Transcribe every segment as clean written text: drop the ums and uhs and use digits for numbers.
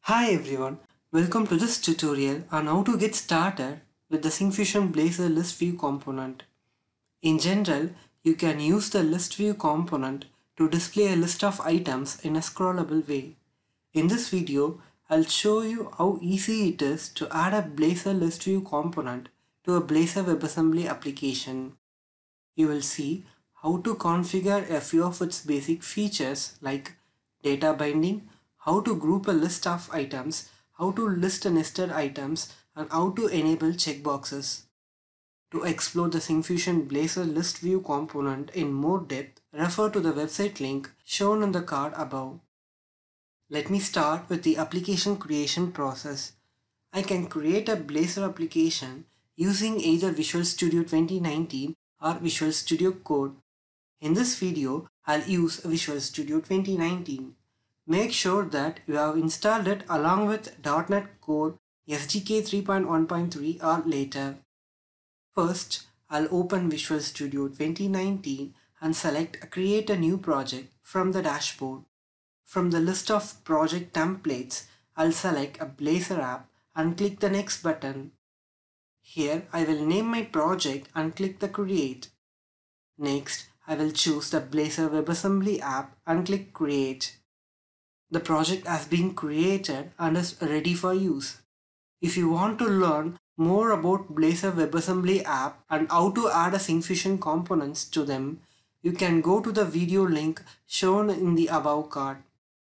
Hi everyone, welcome to this tutorial on how to get started with the Syncfusion Blazor ListView component. In general, you can use the ListView component to display a list of items in a scrollable way. In this video, I'll show you how easy it is to add a Blazor ListView component to a Blazor WebAssembly application. You will see how to configure a few of its basic features like data binding, how to group a list of items, how to list nested items, and how to enable checkboxes. To explore the Syncfusion Blazor ListView component in more depth, refer to the website link shown on the card above. Let me start with the application creation process. I can create a Blazor application using either Visual Studio 2019 or Visual Studio Code. In this video, I'll use Visual Studio 2019. Make sure that you have installed it along with .NET Core SDK 3.1.3 or later. First, I'll open Visual Studio 2019 and select Create a New Project from the dashboard. From the list of project templates, I'll select a Blazor app and click the Next button. Here, I will name my project and click the Create. Next, I will choose the Blazor WebAssembly app and click Create. The project has been created and is ready for use. If you want to learn more about Blazor WebAssembly app and how to add a Syncfusion components to them, you can go to the video link shown in the above card.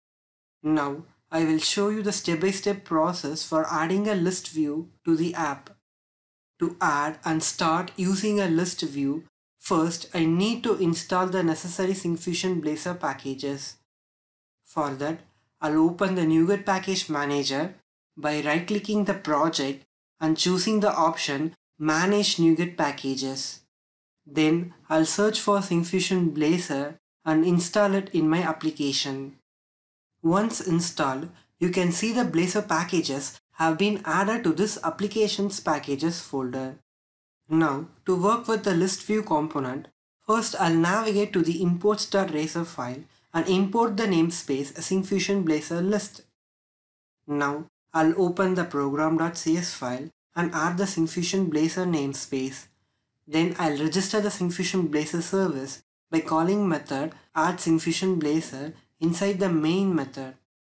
Now, I will show you the step-by-step process for adding a list view to the app. To add and start using a list view, first I need to install the necessary Syncfusion Blazor packages. For that, I'll open the NuGet package manager by right-clicking the project and choosing the option Manage NuGet packages. Then I'll search for Syncfusion Blazor and install it in my application. Once installed, you can see the Blazor packages have been added to this applications packages folder. Now, to work with the list view component, first I'll navigate to the imports.razor file and import the namespace Syncfusion Blazor list. Now, I'll open the program.cs file and add the Syncfusion Blazor namespace. Then I'll register the Syncfusion Blazor service by calling method add Syncfusion Blazor inside the main method.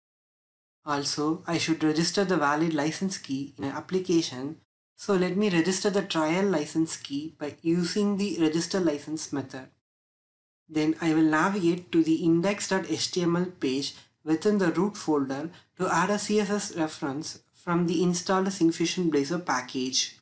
Also, I should register the valid license key in an application, so let me register the trial license key by using the register license method. Then I will navigate to the index.html page within the root folder to add a CSS reference from the installed Syncfusion Blazor package.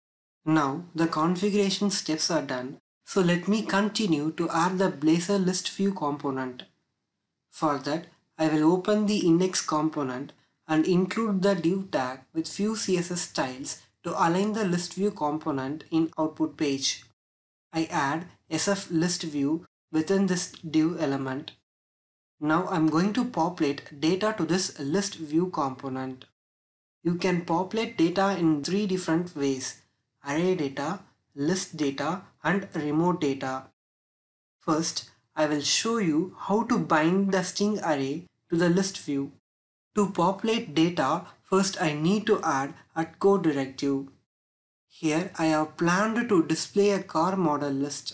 Now the configuration steps are done, so let me continue to add the Blazor list view component. For that, I will open the index component and include the div tag with few CSS styles to align the list view component in output page. I add SF list view within this div element. Now I'm going to populate data to this list view component. You can populate data in 3 different ways: array data, list data, and remote data. First, I will show you how to bind the string array to the list view. To populate data, first I need to add a code directive. Here I have planned to display a car model list.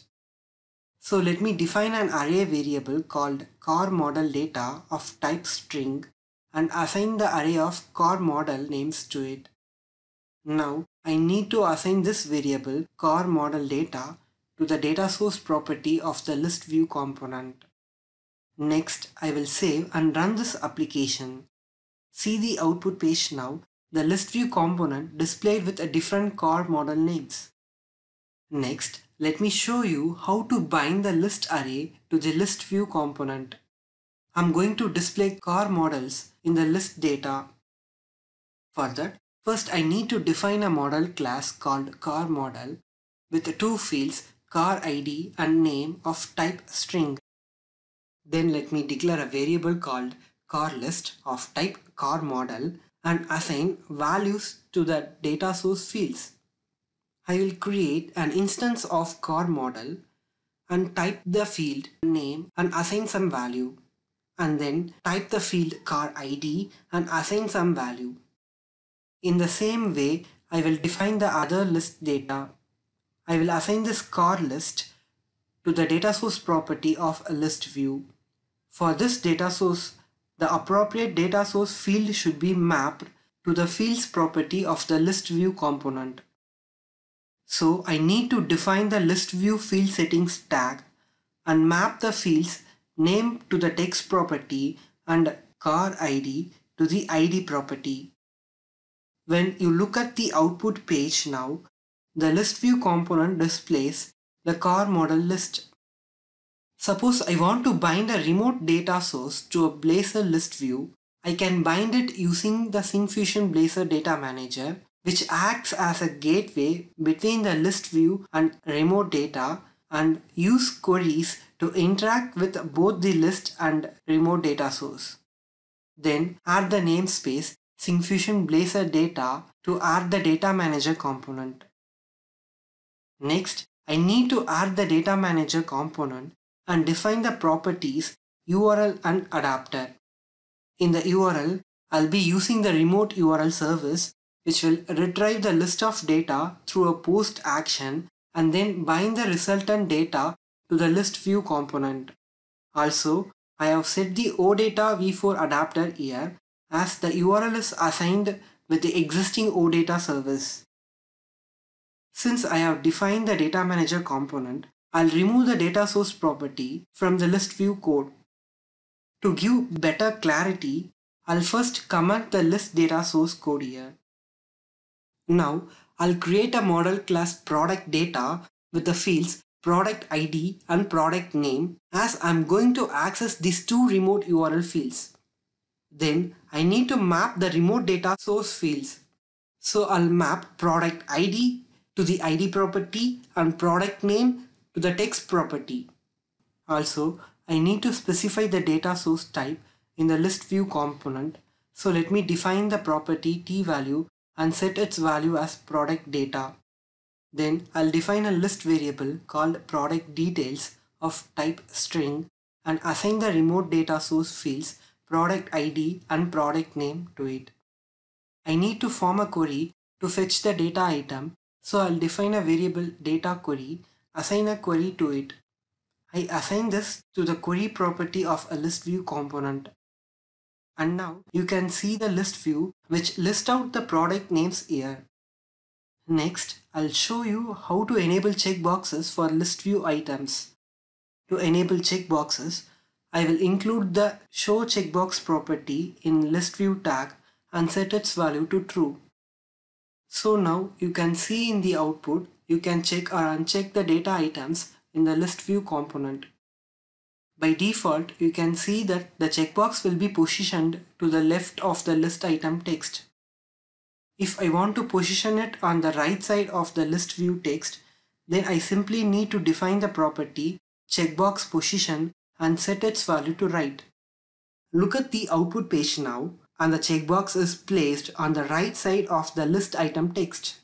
So let me define an array variable called car model data of type string and assign the array of car model names to it. Now I need to assign this variable car model data to the data source property of the list view component. Next, I will save and run this application. See the output page now. The list view component displayed with a different car model names. Next, let me show you how to bind the list array to the list view component. I'm going to display car models in the list data. For that, first I need to define a model class called car model with 2 fields, car ID and name of type string. Then let me declare a variable called car list of type car model and assign values to the data source fields. I will create an instance of car model and type the field name and assign some value. and then type the field car ID and assign some value. In the same way, I will define the other list data. I will assign this car list to the data source property of a list view. For this data source, the appropriate data source field should be mapped to the fields property of the list view component. So I need to define the list view field settings tag and map the fields name to the text property and car ID to the ID property. When you look at the output page now, the list view component displays the car model list. Suppose I want to bind a remote data source to a Blazor list view, I can bind it using the Syncfusion Blazor data manager, which acts as a gateway between the list view and remote data, and use queries to interact with both the list and remote data source. Then add the namespace Syncfusion Blazor data to add the data manager component. Next, I need to add the data manager component and define the properties URL and adapter. In the URL, I'll be using the remote URL service, which will retrieve the list of data through a post action and then bind the resultant data to the list view component. Also, I have set the OData v4 adapter here as the URL is assigned with the existing OData service. Since I have defined the data manager component, I'll remove the data source property from the list view code. To give better clarity, I'll first comment the list data source code here. Now, I'll create a model class product data with the fields product ID and product name, as I'm going to access these two remote URL fields. Then I need to map the remote data source fields. So I'll map product ID to the ID property and product name to the text property. Also, I need to specify the data source type in the list view component. So let me define the property tValue and set its value as product data. Then I'll define a list variable called product details of type string and assign the remote data source fields product ID and product name to it. I need to form a query to fetch the data item, so I'll define a variable data query, assign a query to it. I assign this to the query property of a list view component. And now you can see the list view which lists out the product names here. Next, I'll show you how to enable checkboxes for list view items. To enable checkboxes, I will include the show checkbox property in list view tag and set its value to true. So now you can see in the output, you can check or uncheck the data items in the list view component. By default, you can see that the checkbox will be positioned to the left of the list item text. If I want to position it on the right side of the list view text, then I simply need to define the property checkbox position and set its value to right. Look at the output page now, and the checkbox is placed on the right side of the list item text.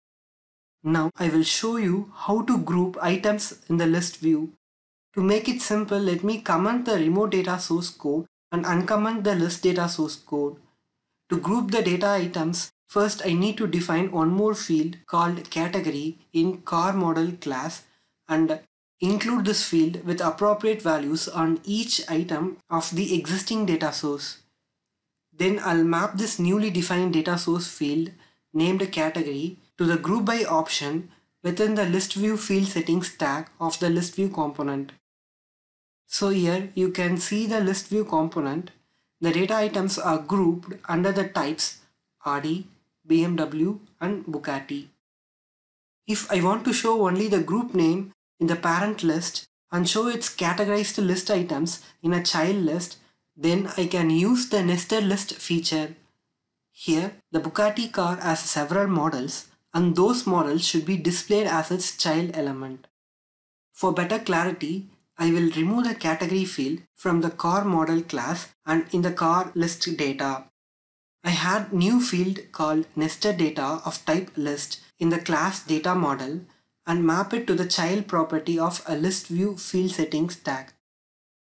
Now I will show you how to group items in the list view. To make it simple, let me comment the remote data source code and uncomment the list data source code. To group the data items, first I need to define one more field called category in car model class and include this field with appropriate values on each item of the existing data source. Then I'll map this newly defined data source field named category to the group by option within the list view field settings tag of the list view component. So here you can see the list view component. The data items are grouped under the types Audi, BMW and Bugatti. If I want to show only the group name in the parent list and show its categorized list items in a child list, then I can use the nested list feature. Here, the Bugatti car has several models and those models should be displayed as its child element. For better clarity, I will remove the category field from the car model class and in the car list data. I had new field called nested data of type list in the class data model and map it to the child property of a list view field settings tag.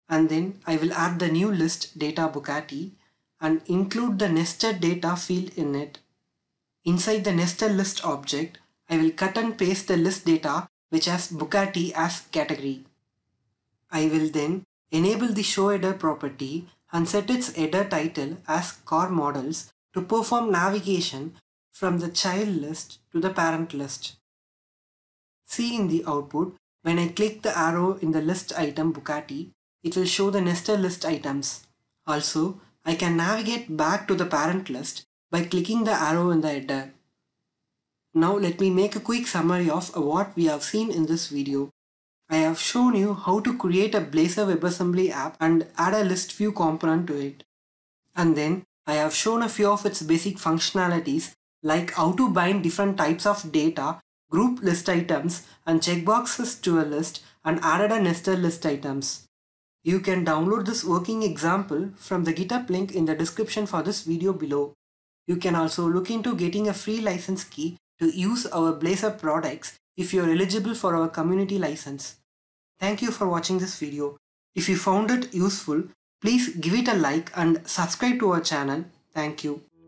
and then I will add the new list data Bugatti and include the nested data field in it. Inside the nested list object, I will cut and paste the list data which has Bugatti as category. I will then enable the show header property and set its header title as car models to perform navigation from the child list to the parent list. See in the output, when I click the arrow in the list item Bugatti, it will show the nested list items. Also, I can navigate back to the parent list by clicking the arrow in the header. Now let me make a quick summary of what we have seen in this video. I have shown you how to create a Blazor WebAssembly app and add a list view component to it. And then I have shown a few of its basic functionalities like how to bind different types of data, group list items and checkboxes to a list and added a nested list items. You can download this working example from the GitHub link in the description for this video below. You can also look into getting a free license key to use our Blazor products if you are eligible for our community license. Thank you for watching this video. If you found it useful, please give it a like and subscribe to our channel. Thank you.